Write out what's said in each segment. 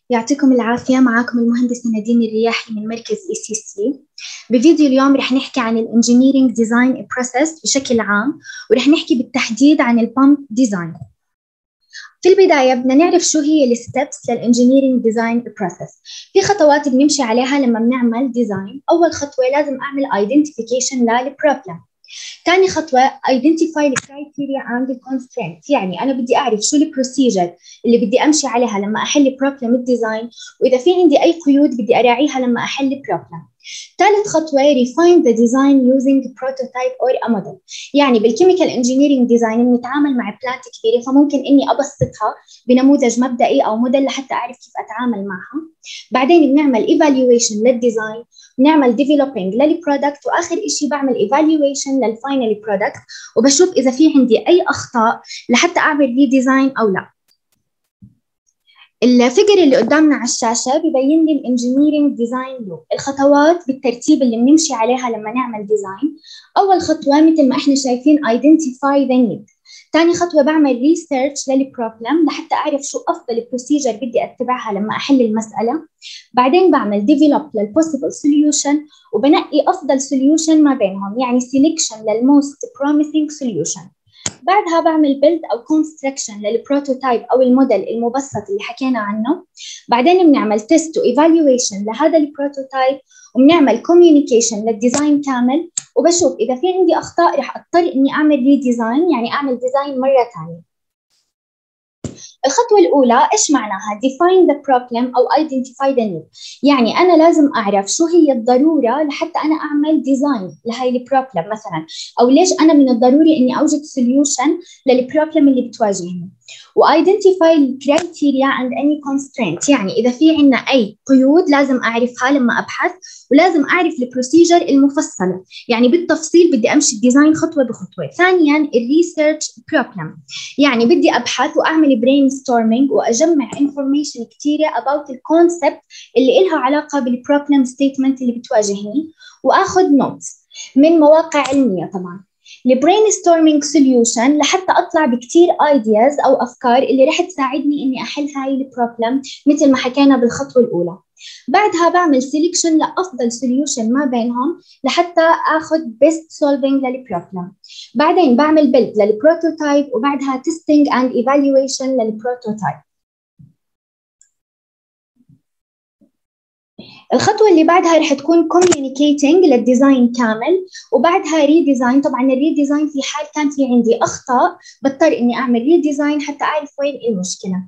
يعطيكم العافية. معكم المهندسة نادين الرياحي من مركز ECC. بفيديو اليوم رح نحكي عن الانجينيرينج ديزاين بروسيس بشكل عام، ورح نحكي بالتحديد عن البامب ديزاين. في البداية بدنا نعرف شو هي الستبس للانجينيرينج ديزاين بروسيس. في خطوات بنمشي عليها لما بنعمل ديزاين. أول خطوة لازم أعمل identification للبروبلم. ثاني خطوة identify the criteria and the constraints، يعني أنا بدي أعرف شو البروسيجر اللي بدي أمشي عليها لما أحل بروبلم الديزاين، وإذا في عندي أي قيود بدي أراعيها لما أحل بروبلم. ثالث خطوة refine the design using prototype or a model، يعني بالكيميكال انجينيرينج ديزاين بنتعامل مع بلانت كبيرة، فممكن إني أبسطها بنموذج مبدئي أو موديل لحتى أعرف كيف أتعامل معها. بعدين بنعمل evaluation للديزاين، بنعمل developing للبرودكت، واخر شيء بعمل evaluation للفاينل برودكت، وبشوف اذا في عندي اي اخطاء لحتى اعمل ريديزاين او لا. الفيجر اللي قدامنا على الشاشه ببين لي الانجينيرينج ديزاين لوب، الخطوات بالترتيب اللي بنمشي عليها لما نعمل ديزاين. اول خطوه مثل ما احنا شايفين identify the need. ثاني خطوة بعمل ريسيرش للبروبلم لحتى أعرف شو أفضل بروسيجر بدي أتبعها لما أحل المسألة. بعدين بعمل ديفلوب للبوسيبل سوليوشن، وبنقي أفضل سوليوشن ما بينهم، يعني سيلكشن للموست بروميسينج سوليوشن. بعدها بعمل بيلد أو كونستراكشن للبروتوتايب أو الموديل المبسط اللي حكينا عنه. بعدين بنعمل تيست وإيفالويشن لهذا البروتوتايب، وبنعمل كوميونيكيشن للديزاين كامل، وبشوف إذا في عندي أخطاء رح أضطر إني أعمل ريديزاين، يعني أعمل ديزاين مرة ثانية. الخطوة الأولى إيش معناها؟ define the problem أو identify the need، يعني أنا لازم أعرف شو هي الضرورة لحتى أنا أعمل ديزاين لهاي البروبلم مثلا، أو ليش أنا من الضروري إني أوجد solution للبروبلم اللي بتواجهني. و-identify criteria and any constraint، يعني إذا في عنا أي قيود لازم أعرفها لما أبحث، ولازم أعرف البروسيجر المفصلة، يعني بالتفصيل بدي أمشي الديزاين خطوة بخطوة. ثانياً الريسيرش بروبلم، يعني بدي أبحث وأعمل برين ستورمينج وأجمع انفورميشن كتيرة about الكونسبت اللي إلها علاقة بالبروبلم ستيتمنت اللي بتواجهني، وآخذ نوتس من مواقع علمية طبعاً. البرين ستورمينج سوليوشن لحتى أطلع بكتير ايدياز أو أفكار اللي رح تساعدني إني أحل هاي البروبلم مثل ما حكينا بالخطوة الأولى. بعدها بعمل سيلكشن لأفضل سوليوشن ما بينهم لحتى آخذ best solving للبروبلم. بعدين بعمل build للبروتوتايب، وبعدها testing and evaluation للبروتوتايب. الخطوة اللي بعدها رح تكون communicating للديزاين كامل، وبعدها ريديزاين. طبعا الريديزاين في حال كان في عندي أخطاء بضطر إني أعمل ريديزاين حتى أعرف وين المشكلة.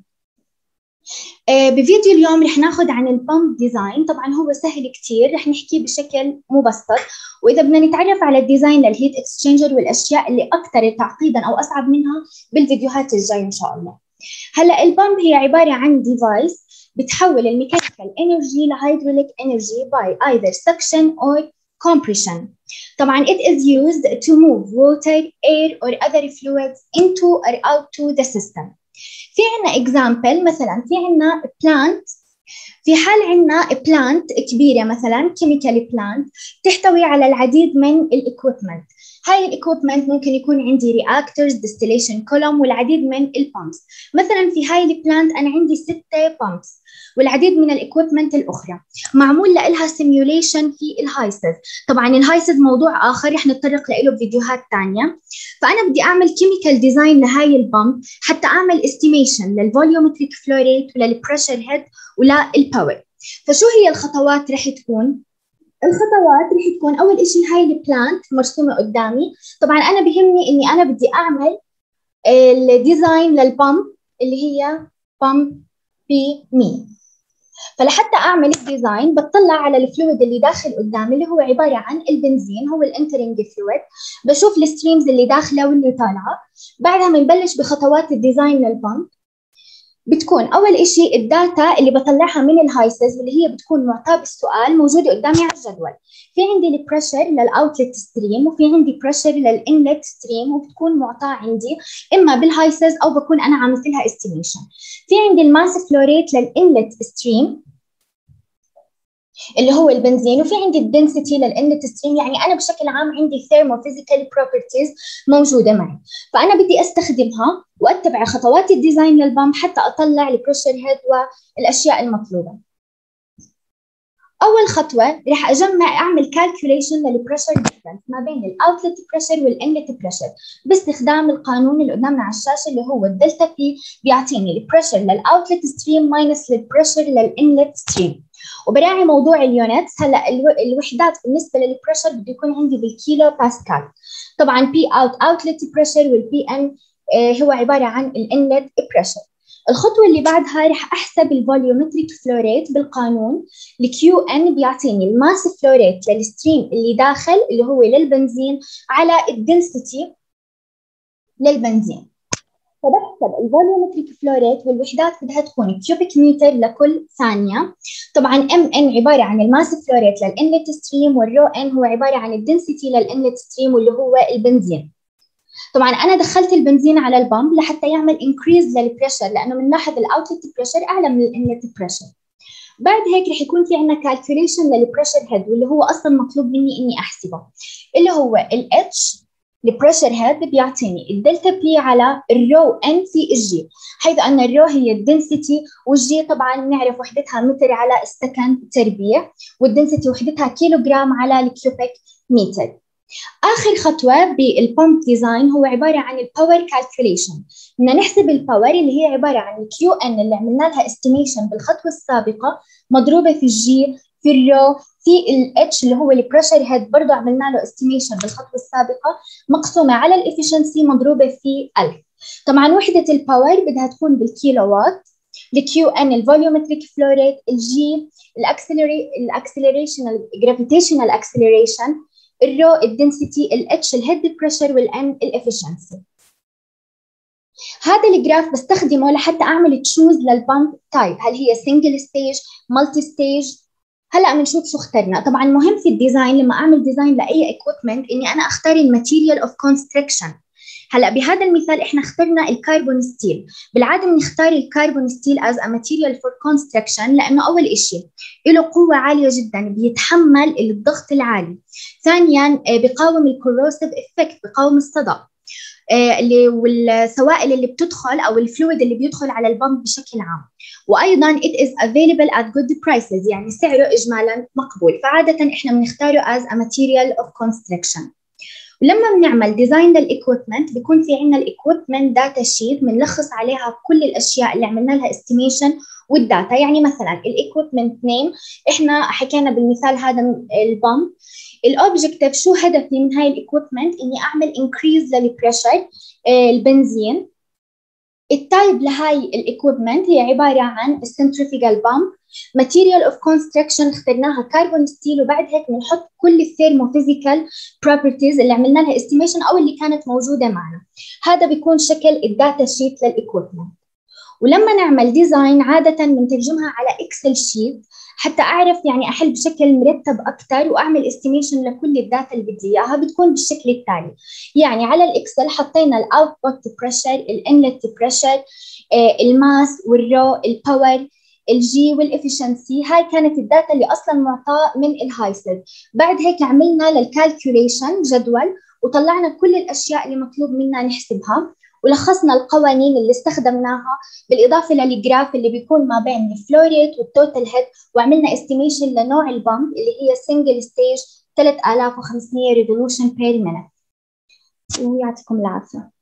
بفيديو اليوم رح ناخد عن البامب ديزاين. طبعا هو سهل كتير، رح نحكيه بشكل مبسط، وإذا بدنا نتعرف على الديزاين للهيت اكسشينجر والأشياء اللي أكثر تعقيدا أو أصعب منها بالفيديوهات الجاية إن شاء الله. هلا البامب هي عبارة عن ديفايس بتحول الميكانيكال انرجي لهيدروليك انرجي by either suction or compression. طبعا it is used to move water, air or other fluids into or out to the system. في عنا example، مثلا في عنا plant، في حال عنا بلانت كبيرة مثلا كيميكال بلانت تحتوي على العديد من الاكويبمنت. هاي الاكويبمنت ممكن يكون عندي رياكتورز، ديستيليشن كولوم، والعديد من البامبس. مثلا في هاي البلانت أنا عندي 6 بامبس والعديد من الاكويبمنت الأخرى، معمول لها سيميوليشن في الهايسز. طبعا الهايسز موضوع آخر رح نتطرق له بفيديوهات تانية. فأنا بدي أعمل كيميكال ديزاين لهاي البامب حتى أعمل استيميشن للفوليومتريك فلو ريت وللبريشر هيد وللباور. فشو هي الخطوات رح تكون؟ الخطوات رح تكون أول إشي هاي البلانت مرسومة قدامي. طبعا أنا بهمني إني أنا بدي أعمل الديزاين للبامب اللي هي بامب بي مي. فلحتى أعمل الديزاين بطلع على الفلويد اللي داخل قدامي اللي هو عبارة عن البنزين، هو الانترنج فلويد. بشوف الستريمز اللي داخلة واللي طالعة. بعدها بنبلش بخطوات الديزاين للبامب. بتكون أول إشي الداتا اللي بطلعها من الهايسز واللي هي بتكون معطاة بالسؤال موجودة قدامي على الجدول. في عندي البريشر للأوتلت ستريم، وفي عندي بريشر للإنلت ستريم، وبتكون معطاة عندي إما بالهايسز أو بكون أنا عملت لها استيميشن. في عندي الماس فلو ريت للإنلت ستريم، اللي هو البنزين، وفي عندي الدنسيتي للانلت ستريم. يعني انا بشكل عام عندي ثيرموفيزيكال بروبرتيز موجوده معي، فانا بدي استخدمها واتبع خطوات الديزاين للبامب حتى اطلع البريشر هيد والاشياء المطلوبه. اول خطوه رح اعمل كالكوليشن للبريشر ديفرنس ما بين الاوتلت بريشر والانلت بريشر باستخدام القانون اللي قدامنا على الشاشه اللي هو الدلتا بي، بيعطيني البريشر للاوتلت ستريم ماينس البريشر للانلت ستريم. وبراعي موضوع اليونتس. هلا الوحدات بالنسبه للبريشر بده يكون عندي بالكيلو باسكال. طبعا بي اوتلت بريشر والبي ان هو عباره عن الانلت بريشر. الخطوه اللي بعدها رح احسب الفوليومتريك فلو ريت بالقانون. الكيو ان بيعطيني الماس فلو ريت للستريم اللي داخل اللي هو للبنزين على الدنسيتي للبنزين. فبحسب الفوليومتريك فلو ريت والوحدات بدها تكون كيوبيك متر لكل ثانيه. طبعا ام ان عباره عن الماس فلو ريت للانلت ستريم، والرو ان هو عباره عن الدنسيتي للانلت ستريم واللي هو البنزين. طبعا انا دخلت البنزين على البامب لحتى يعمل انكريز للبريشر، لانه بنلاحظ الاوتلت بريشر اعلى من الانلت بريشر. بعد هيك رح يكون في عندنا كالكوليشن للبريشر هيد واللي هو اصلا مطلوب مني اني احسبه، اللي هو الاتش البريشر هيد بيعطيني الدلتا بي على الرو ان في الجي، حيث ان الرو هي الدنسيتي والجي طبعا نعرف وحدتها متر على السكند تربيع، والدنسيتي وحدتها كيلو جرام على الكيوبيك متر. آخر خطوة بالبامب ديزاين هو عبارة عن الباور كالكوليشن. بدنا نحسب الباور اللي هي عبارة عن الكيو ان اللي عملنا لها استيميشن بالخطوة السابقة مضروبة في الجي في الرو في الاتش اللي هو البريشر هيد برضه عملنا له استيميشن بالخطوة السابقة مقسومة على الافشنسي مضروبة في 1000. طبعا وحدة الباور بدها تكون بالكيلو وات. الكيو ان الفوليومتريك فلو ريت، الجي الاكسلريشن الجرافيتيشنال اكسلريشن، الرو الدنسيتي، الاتش الهيد بريشر، والان الافشنسي. هذا الجراف بستخدمه لحتى اعمل تشوز للبامب تايب، هل هي سنجل ستيج مالتي ستيج. هلا بنشوف شو اخترنا. طبعا مهم في الديزاين لما اعمل ديزاين لاي اكويبمنت اني انا اختار الماتيريال اوف كونستركشن. هلا بهذا المثال احنا اخترنا الكربون ستيل. بالعاده بنختار الكربون ستيل از ا ماتيريال فور كونستركشن لانه اول شيء له قوه عاليه جدا، بيتحمل الضغط العالي. ثانيا بقاوم الكوروسيف افكت، بقاوم الصدأ. اللي والسوائل اللي بتدخل او الفلويد اللي بيدخل على البامب بشكل عام. وايضا it is available at good prices، يعني سعره اجمالا مقبول، فعاده احنا بنختاره as a material of construction. ولما بنعمل ديزاين للايكويبمنت بيكون في عندنا الايكويبمنت داتا شيت بنلخص عليها كل الاشياء اللي عملنا لها استيميشن والداتا. يعني مثلا الايكويبمنت نيم، احنا حكينا بالمثال هذا البامب. الاوبجكتيف شو هدفي من هاي الايكويبمنت؟ اني اعمل انكريز للبريشر البنزين. التايب لهاي الايكويبمنت هي عباره عن السنتريفيجال بامب. ماتيريال اوف كونستركشن اخترناها كربون ستيل، وبعد هيك بنحط كل الثيرموفيزيكال بروبرتيز اللي عملنا لها استيميشن او اللي كانت موجوده معنا. هذا بيكون شكل الداتا شيت للايكويبمنت. ولما نعمل ديزاين عادة بنترجمها على اكسل شيت حتى اعرف يعني احل بشكل مرتب اكثر واعمل استيميشن لكل الداتا اللي بدي اياها. بتكون بالشكل التالي، يعني على الاكسل حطينا الاوتبوت بريشر، الانلت بريشر، الماس والرو، الباور، الجي والافشنسي. هاي كانت الداتا اللي اصلا معطاه من الهايسل. بعد هيك عملنا للكالكوليشن جدول وطلعنا كل الاشياء اللي مطلوب منا نحسبها، ولخصنا القوانين اللي استخدمناها بالاضافه للجراف اللي بيكون ما بين الفلو ريت والتوتال هيد، وعملنا استيميشن لنوع البامب اللي هي سنجل ستيج 3500 ريفولوشن بير مينت. ويعطيكم العافيه.